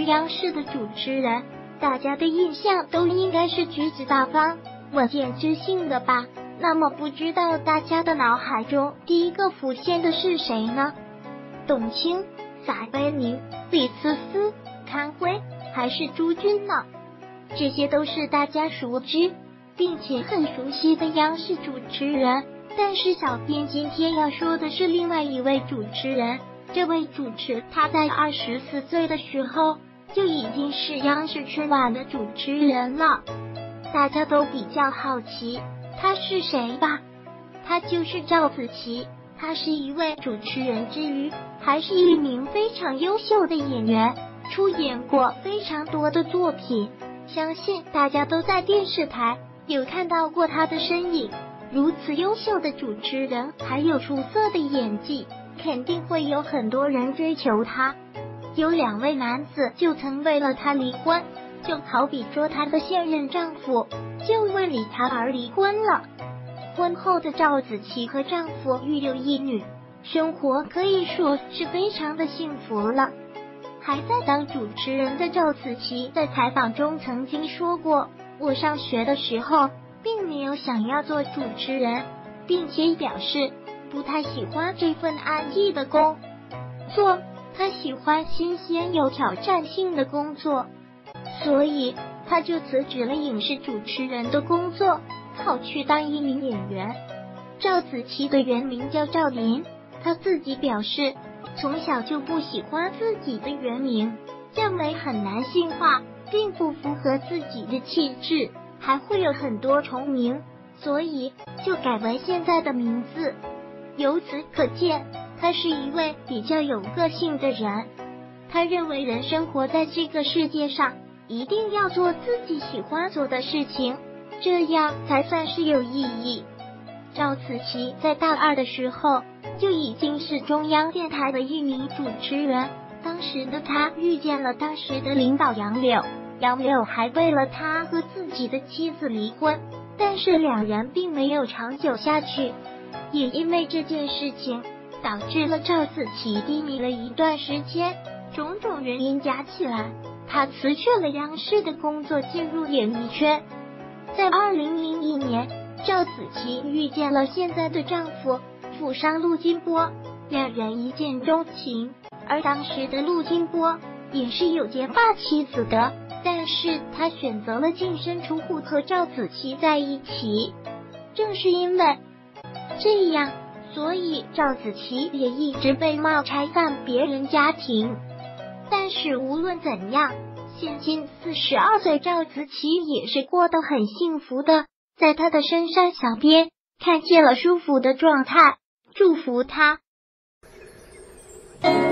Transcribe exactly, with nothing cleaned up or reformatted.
于央视的主持人，大家的印象都应该是举止大方、稳健知性的吧？那么不知道大家的脑海中第一个浮现的是谁呢？董卿、撒贝宁、李思思、康辉还是朱军呢？这些都是大家熟知并且很熟悉的央视主持人，但是小编今天要说的是另外一位主持人。这位主持他在二十四岁的时候就已经是央视春晚的主持人了，大家都比较好奇他是谁吧？他就是赵子琪，他是一位主持人之余，还是一名非常优秀的演员，出演过非常多的作品，相信大家都在电视台有看到过他的身影。如此优秀的主持人，还有出色的演技，肯定会有很多人追求他。有两位男子就曾为了他离婚，就好比说她的现任丈夫就为离她而离婚了。婚后的赵子琪和丈夫育有一女，生活可以说是非常的幸福了。还在当主持人的赵子琪在采访中曾经说过，我上学的时候并没有想要做主持人，并且表示不太喜欢这份安逸的工作，他喜欢新鲜有挑战性的工作，所以他就辞职了影视主持人的工作，跑去当一名演员。赵子琪的原名叫赵琳，他自己表示从小就不喜欢自己的原名，认为很男性化，并不符合自己的气质，还会有很多重名，所以就改为现在的名字。由此可见，他是一位比较有个性的人。他认为人生活在这个世界上，一定要做自己喜欢做的事情，这样才算是有意义。赵子琪在大二的时候就已经是中央电台的一名主持人，当时的他遇见了当时的领导杨柳，杨柳还为了他和自己的妻子离婚，但是两人并没有长久下去。也因为这件事情，导致了赵子琪低迷了一段时间，种种原因加起来，她辞去了央视的工作，进入演艺圈。在二零零一年，赵子琪遇见了现在的丈夫富商陆金波，两人一见钟情。而当时的陆金波也是有结发妻子的，但是他选择了净身出户和赵子琪在一起。正是因为这样，所以赵子琪也一直被骂拆散别人家庭。但是无论怎样，现今四十二岁赵子琪也是过得很幸福的，在她的身上小编看见了舒服的状态，祝福她。